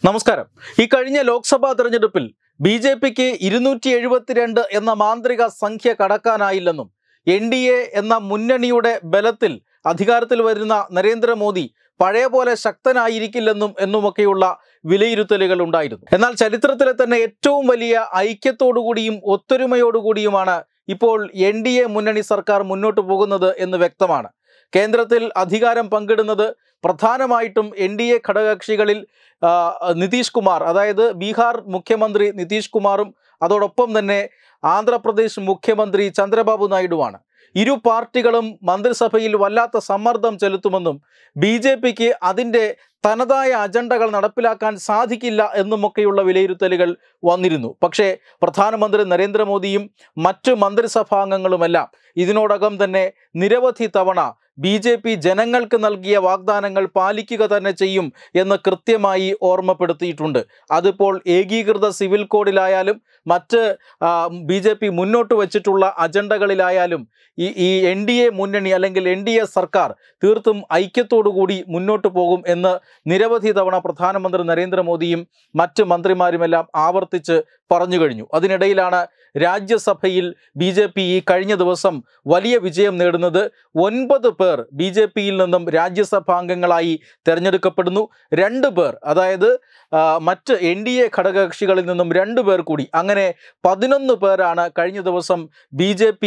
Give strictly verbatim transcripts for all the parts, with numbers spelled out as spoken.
നമസ്കാരം. ഈ കഴിഞ്ഞ ലോക്സഭാ തെരഞ്ഞെടുപ്പിൽ ബി ജെ പിക്ക് ഇരുന്നൂറ്റി എഴുപത്തിരണ്ട് എന്ന മാന്ത്രിക സംഖ്യ കടക്കാനായില്ലെന്നും എൻ ഡി എ എന്ന മുന്നണിയുടെ ബലത്തിൽ അധികാരത്തിൽ വരുന്ന നരേന്ദ്രമോദി പഴയ പോലെ ശക്തനായിരിക്കില്ലെന്നും എന്നുമൊക്കെയുള്ള വിലയിരുത്തലുകൾ ഉണ്ടായിരുന്നു. എന്നാൽ ചരിത്രത്തിലെ തന്നെ ഏറ്റവും വലിയ ഐക്യത്തോടുകൂടിയും ഒത്തൊരുമയോടുകൂടിയുമാണ് ഇപ്പോൾ എൻ ഡി എ മുന്നണി സർക്കാർ മുന്നോട്ട് പോകുന്നത് എന്ന് വ്യക്തമാണ്. കേന്ദ്രത്തിൽ അധികാരം പങ്കിടുന്നത് പ്രധാനമായിട്ടും എൻ ഡി എ ഘടകകക്ഷികളിൽ നിതീഷ് കുമാർ, അതായത് ബീഹാർ മുഖ്യമന്ത്രി നിതീഷ് കുമാറും അതോടൊപ്പം തന്നെ ആന്ധ്രാപ്രദേശ് മുഖ്യമന്ത്രി ചന്ദ്രബാബു നായിഡുവാണ്. ഇരു പാർട്ടികളും മന്ത്രിസഭയിൽ വല്ലാത്ത സമ്മർദ്ദം ചെലുത്തുമെന്നും ബി ജെ പിക്ക് അതിൻ്റെ തനതായ അജണ്ടകൾ നടപ്പിലാക്കാൻ സാധിക്കില്ല എന്നുമൊക്കെയുള്ള വിലയിരുത്തലുകൾ വന്നിരുന്നു. പക്ഷേ പ്രധാനമന്ത്രി നരേന്ദ്രമോദിയും മറ്റ് മന്ത്രിസഭാംഗങ്ങളുമെല്ലാം ഇതിനോടകം തന്നെ നിരവധി തവണ ബി ജെ പി ജനങ്ങൾക്ക് നൽകിയ വാഗ്ദാനങ്ങൾ പാലിക്കുക തന്നെ ചെയ്യും എന്ന് കൃത്യമായി ഓർമ്മപ്പെടുത്തിയിട്ടുണ്ട്. അതിപ്പോൾ ഏകീകൃത സിവിൽ കോഡിലായാലും മറ്റ് ബി ജെ പി മുന്നോട്ട് വച്ചിട്ടുള്ള അജണ്ടകളിലായാലും ഈ ഈ എൻ ഡി എ മുന്നണി അല്ലെങ്കിൽ എൻ ഡി എ സർക്കാർ തീർത്തും ഐക്യത്തോടുകൂടി മുന്നോട്ട് പോകും എന്ന് നിരവധി തവണ പ്രധാനമന്ത്രി നരേന്ദ്രമോദിയും മറ്റ് മന്ത്രിമാരുമെല്ലാം ആവർത്തിച്ച് പറഞ്ഞു കഴിഞ്ഞു. അതിനിടയിലാണ് രാജ്യസഭയിൽ ബി ജെ പി ഈ കഴിഞ്ഞ ദിവസം വലിയ വിജയം നേടുന്നത്. ഒൻപത് പേർ ബി ജെ പിയിൽ നിന്നും രാജ്യസഭാംഗങ്ങളായി തിരഞ്ഞെടുക്കപ്പെടുന്നു. രണ്ട് പേർ, അതായത് മറ്റ് എൻ ഡി എ ഘടകകക്ഷികളിൽ നിന്നും രണ്ടു പേർ കൂടി, അങ്ങനെ പതിനൊന്ന് പേരാണ് കഴിഞ്ഞ ദിവസം ബി ജെ പി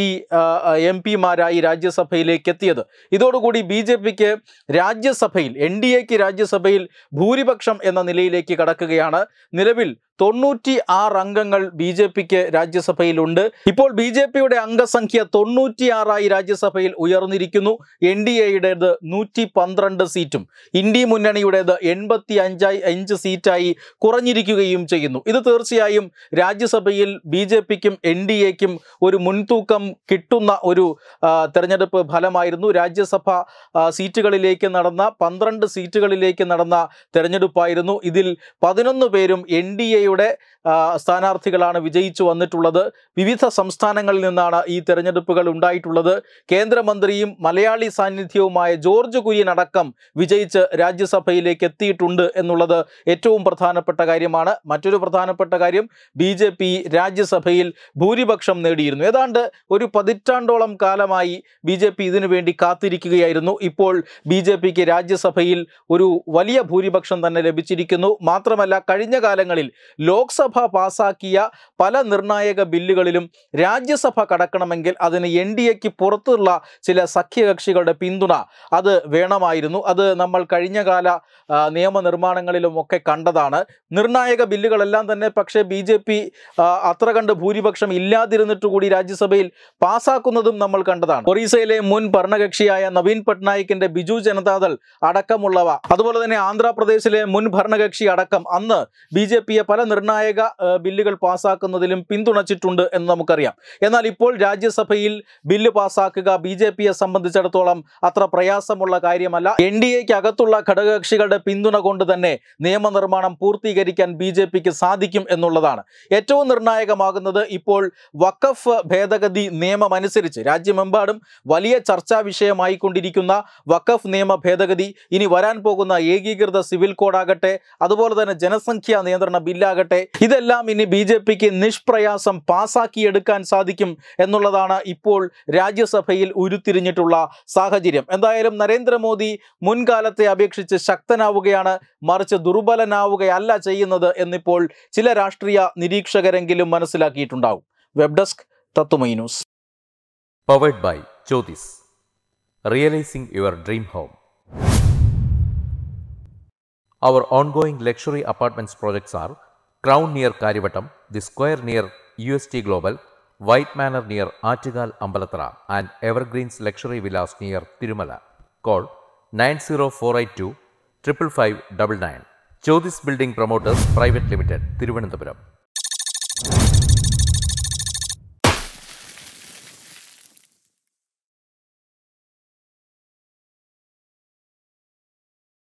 എം പിമാരായി രാജ്യസഭയിലേക്ക് എത്തിയത്. ഇതോടുകൂടി ബി ജെ പിക്ക് രാജ്യസഭയിൽ എൻ ഡി എക്ക് രാജ്യസഭയിൽ ഭൂരിപക്ഷം എന്ന നിലയിലേക്ക് കടക്കുകയാണ്. നിലവിൽ തൊണ്ണൂറ്റി ആറ് അംഗങ്ങൾ ബി ജെ പിക്ക് രാജ്യസഭയിലുണ്ട്. ഇപ്പോൾ ബി ജെ പിയുടെ അംഗസംഖ്യ തൊണ്ണൂറ്റിയാറായി രാജ്യസഭയിൽ ഉയർന്നിരിക്കുന്നു. എൻ ഡി എയുടേത് നൂറ്റി പന്ത്രണ്ട് സീറ്റും ഇന്ത്യ മുന്നണിയുടേത് എൺപത്തി അഞ്ചായി അഞ്ച് സീറ്റായി കുറഞ്ഞിരിക്കുകയും ചെയ്യുന്നു. ഇത് തീർച്ചയായും രാജ്യസഭയിൽ ബി ജെ പിക്കും എൻ ഡി എക്കും ഒരു മുൻതൂക്കം കിട്ടുന്ന ഒരു തെരഞ്ഞെടുപ്പ് ഫലമായിരുന്നു. രാജ്യസഭ സീറ്റുകളിലേക്ക് നടന്ന പന്ത്രണ്ട് സീറ്റുകളിലേക്ക് നടന്ന തെരഞ്ഞെടുപ്പായിരുന്നു. ഇതിൽ പതിനൊന്ന് പേരും എൻ ഡി എ യുടെ സ്ഥാനാർത്ഥികളാണ് വിജയിച്ചു വന്നിട്ടുള്ളത്. വിവിധ സംസ്ഥാനങ്ങളിൽ നിന്നാണ് ഈ തെരഞ്ഞെടുപ്പുകൾ ഉണ്ടായിട്ടുള്ളത്. കേന്ദ്രമന്ത്രിയും മലയാളി സാന്നിധ്യവുമായ ജോർജ് കുര്യൻ അടക്കം വിജയിച്ച് രാജ്യസഭയിലേക്ക് എത്തിയിട്ടുണ്ട് എന്നുള്ളത് ഏറ്റവും പ്രധാനപ്പെട്ട കാര്യമാണ്. മറ്റൊരു പ്രധാനപ്പെട്ട കാര്യം, ബി ജെ പി രാജ്യസഭയിൽ ഭൂരിപക്ഷം നേടിയിരുന്നു. ഏതാണ്ട് ഒരു പതിറ്റാണ്ടോളം കാലമായി ബി ജെ പി ഇതിനു വേണ്ടി കാത്തിരിക്കുകയായിരുന്നു. ഇപ്പോൾ ബി ജെ പിക്ക് രാജ്യസഭയിൽ ഒരു വലിയ ഭൂരിപക്ഷം തന്നെ ലഭിച്ചിരിക്കുന്നു. മാത്രമല്ല, കഴിഞ്ഞ കാലങ്ങളിൽ ലോക്സഭ പാസാക്കിയ പല നിർണായക ബില്ലുകളിലും രാജ്യസഭ കടക്കണമെങ്കിൽ അതിന് എൻ ഡി എക്ക് പുറത്തുള്ള ചില സഖ്യകക്ഷികളുടെ പിന്തുണ അത് വേണമായിരുന്നു. അത് നമ്മൾ കഴിഞ്ഞകാല നിയമനിർമ്മാണങ്ങളിലുമൊക്കെ കണ്ടതാണ്. നിർണായക ബില്ലുകളെല്ലാം തന്നെ പക്ഷേ ബി ജെ പി അത്ര കണ്ട് ഭൂരിപക്ഷം ഇല്ലാതിരുന്നിട്ട് കൂടി രാജ്യസഭയിൽ പാസാക്കുന്നതും നമ്മൾ കണ്ടതാണ്. ഒറീസയിലെ മുൻ ഭരണകക്ഷിയായ നവീൻ പട്നായിക്കിന്റെ ബിജു ജനതാദൾ അടക്കമുള്ളവ, അതുപോലെ തന്നെ ആന്ധ്രാപ്രദേശിലെ മുൻ ഭരണകക്ഷി അടക്കം അന്ന് ബി ജെ പിയെ പല നിർണായക ബില്ലുകൾ പാസ്സാക്കുന്നതിലും പിന്തുണച്ചിട്ടുണ്ട് എന്ന് നമുക്കറിയാം. എന്നാൽ ഇപ്പോൾ രാജ്യസഭയിൽ ബില്ല് പാസ്സാക്കുക ബി ജെ പിയെ സംബന്ധിച്ചിടത്തോളം അത്ര പ്രയാസമുള്ള കാര്യമല്ല. എൻ ഡി എക്ക് അകത്തുള്ള ഘടകകക്ഷികളുടെ പിന്തുണ കൊണ്ട് തന്നെ നിയമനിർമ്മാണം പൂർത്തീകരിക്കാൻ ബി ജെ പിക്ക് സാധിക്കും എന്നുള്ളതാണ്. ഏറ്റവും നിർണായകമാകുന്നത് ഇപ്പോൾ വഖഫ് ഭേദഗതി നിയമം അനുസരിച്ച് രാജ്യമെമ്പാടും വലിയ ചർച്ചാ വിഷയമായിക്കൊണ്ടിരിക്കുന്ന വഖഫ് നിയമ ഭേദഗതി, ഇനി വരാൻ പോകുന്ന ഏകീകൃത സിവിൽ കോഡാകട്ടെ, അതുപോലെ തന്നെ ജനസംഖ്യാ നിയന്ത്രണ ബില്ലാകട്ടെ, ഇതെല്ലാം ഇനി ബി ജെ പിക്ക് നിഷ്പ്രയാസം പാസാക്കിയെടുക്കാൻ സാധിക്കും എന്നുള്ളതാണ് ഇപ്പോൾ രാജ്യസഭയിൽ ഉരുത്തിരിഞ്ഞിട്ടുള്ള സാഹചര്യം. എന്തായാലും നരേന്ദ്രമോദി മുൻകാലത്തെ അപേക്ഷിച്ച് ശക്തനാവുകയാണ്, മറിച്ച് ദുർബലനാവുകയല്ല ചെയ്യുന്നത് എന്നിപ്പോൾ ചില രാഷ്ട്രീയ നിരീക്ഷകരെങ്കിലും മനസ്സിലാക്കിയിട്ടുണ്ടാവും. വെബ് ഡെസ്ക് തത്തുമൈ news. Powered by Jyothis, realizing your dream home. Our ongoing luxury apartments projects are Crown near Karivattam, The Square near U S T Global, White Manor near Aattugal Ambalathara, and Evergreens Luxury Villas near Tirumala. Call nine zero four eight two five five five nine nine. Jyothis Building Promoters Private Limited, Thiruvananthapuram.